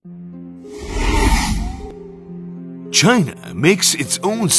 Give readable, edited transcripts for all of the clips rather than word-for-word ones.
China makes its own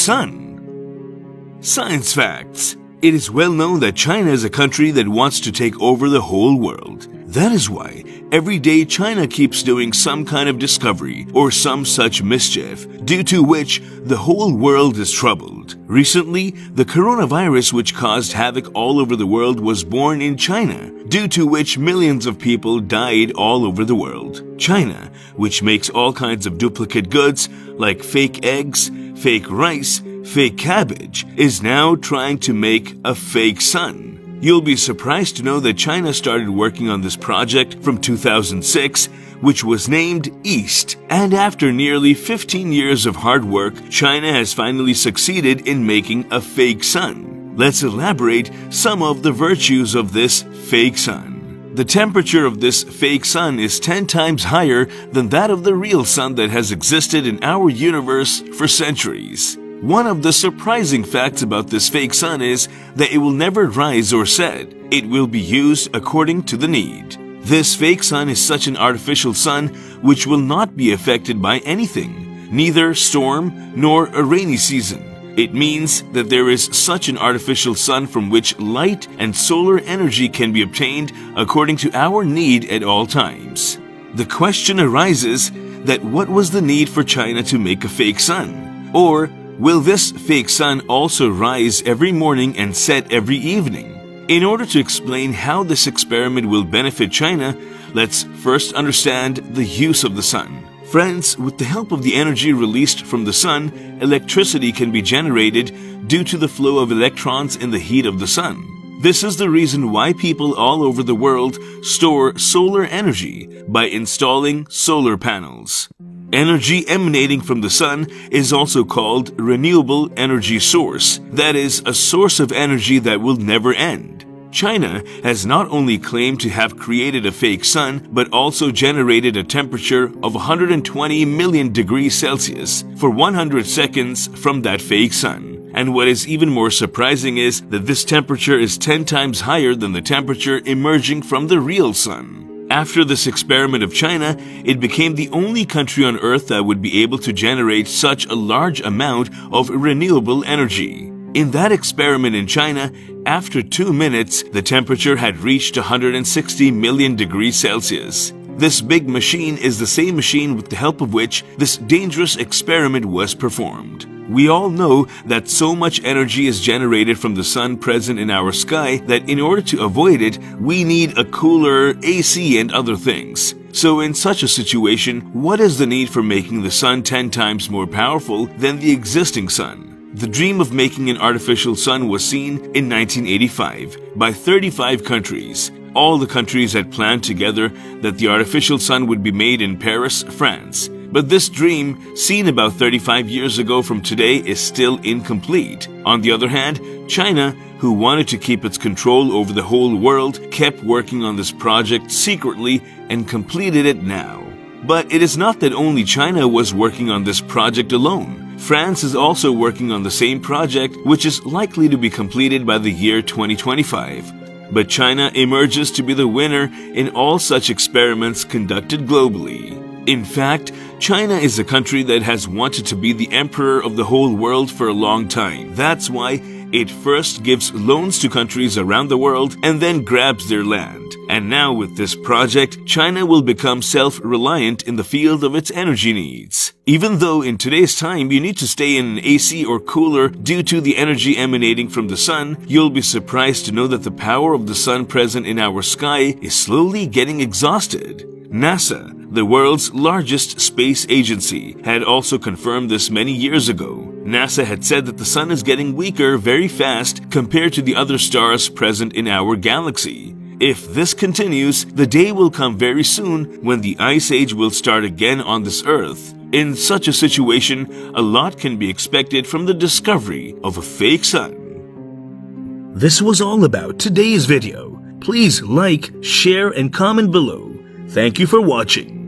sun. Science facts. It is well known that China is a country that wants to take over the whole world. That is why every day China keeps doing some kind of discovery or some such mischief, due to which the whole world is troubled. Recently, the coronavirus which caused havoc all over the world was born in China, due to which millions of people died all over the world. China, which makes all kinds of duplicate goods like fake eggs, fake rice, fake cabbage, is now trying to make a fake sun. You'll be surprised to know that China started working on this project from 2006, which was named EAST. And after nearly 15 years of hard work, China has finally succeeded in making a fake sun. Let's elaborate some of the virtues of this fake sun. The temperature of this fake sun is 10 times higher than that of the real sun that has existed in our universe for centuries. One of the surprising facts about this fake sun is that it will never rise or set. It will be used according to the need. This fake sun is such an artificial sun which will not be affected by anything, neither storm nor a rainy season. It means that there is such an artificial sun from which light and solar energy can be obtained according to our need at all times. The question arises that what was the need for China to make a fake sun? Or will this fake sun also rise every morning and set every evening? In order to explain how this experiment will benefit China, let's first understand the use of the sun. Friends, with the help of the energy released from the sun, electricity can be generated due to the flow of electrons in the heat of the sun. This is the reason why people all over the world store solar energy by installing solar panels. Energy emanating from the sun is also called renewable energy source. That is, a source of energy that will never end. China has not only claimed to have created a fake sun, but also generated a temperature of 120 million degrees Celsius for 100 seconds from that fake sun. And what is even more surprising is that this temperature is 10 times higher than the temperature emerging from the real sun. After this experiment of China, it became the only country on Earth that would be able to generate such a large amount of renewable energy. In that experiment in China, after 2 minutes, the temperature had reached 160 million degrees Celsius. This big machine is the same machine with the help of which this dangerous experiment was performed. We all know that so much energy is generated from the sun present in our sky that in order to avoid it, we need a cooler, AC, and other things. So in such a situation, what is the need for making the sun 10 times more powerful than the existing sun? The dream of making an artificial sun was seen in 1985 by 35 countries. All the countries had planned together that the artificial sun would be made in Paris, France. But this dream, seen about 35 years ago from today, is still incomplete. On the other hand, China, who wanted to keep its control over the whole world, kept working on this project secretly and completed it now. But it is not that only China was working on this project alone. France is also working on the same project, which is likely to be completed by the year 2025. But China emerges to be the winner in all such experiments conducted globally. In fact, China is a country that has wanted to be the emperor of the whole world for a long time. That's why it first gives loans to countries around the world and then grabs their land. And now with this project, China will become self-reliant in the field of its energy needs. Even though in today's time you need to stay in an AC or cooler due to the energy emanating from the sun, you'll be surprised to know that the power of the sun present in our sky is slowly getting exhausted. NASA, the world's largest space agency, had also confirmed this many years ago. NASA had said that the sun is getting weaker very fast compared to the other stars present in our galaxy. If this continues, the day will come very soon when the Ice Age will start again on this Earth. In such a situation, a lot can be expected from the discovery of a fake sun. This was all about today's video. Please like, share, and comment below. Thank you for watching.